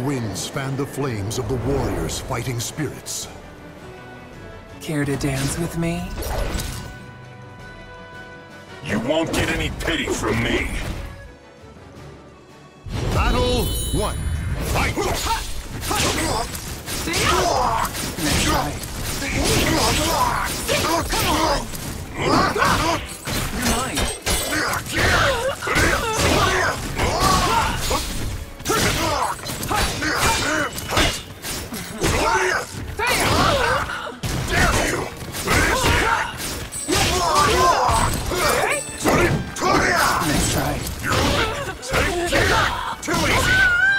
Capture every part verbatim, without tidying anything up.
winds fan the flames of the warrior's fighting spirits. Care to dance with me? You won't get any pity from me. Battle one. Fight! Next try. Come on! You're mine. Dare you! Next try. Too easy!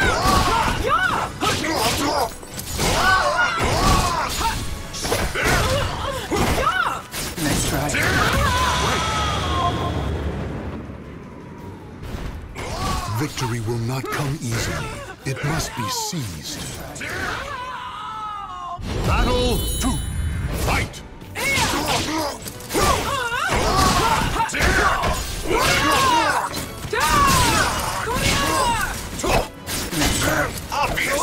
Next try. Victory will not come easily. It must be seized. Battle two. Fight! Obvious!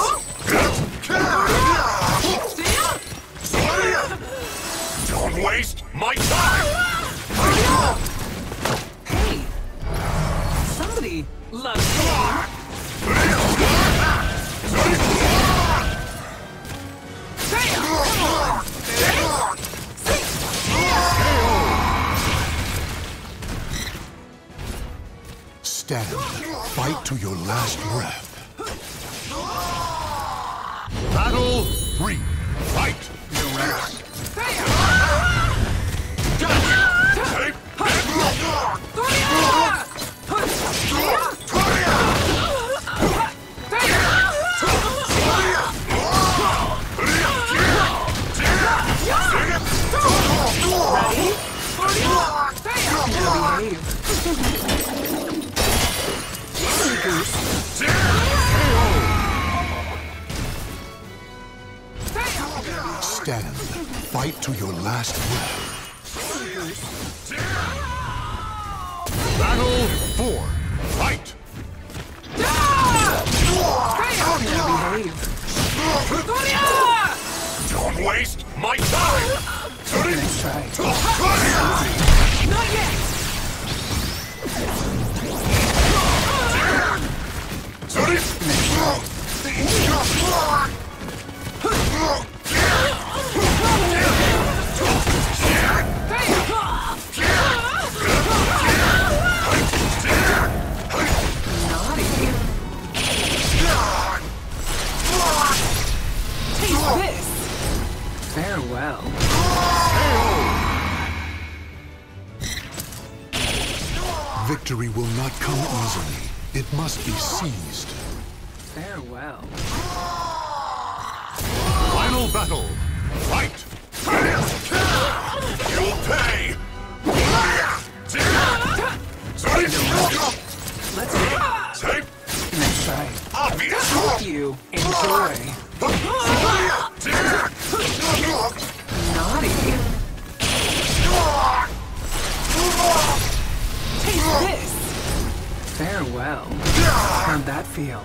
Don't waste my time! Hey! Somebody loves me. Stand. Fight to your last breath. Battle three. Fight! No rest. Stand. Fight to your last breath. Battle four. Fight! Don't waste my time! Next try. Not yet! Farewell. Victory will not come easily. It must be seized. Farewell. Final battle. Fight! You'll pay! Let's go. Safe! Next try. Obvious! Fuck you. Enjoy. Naughty. Taste this. Farewell. How'd that feel?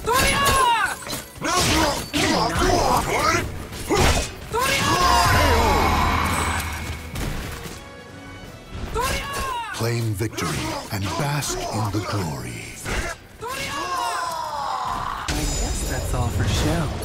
Claim victory and bask in the glory. I guess that's all for show.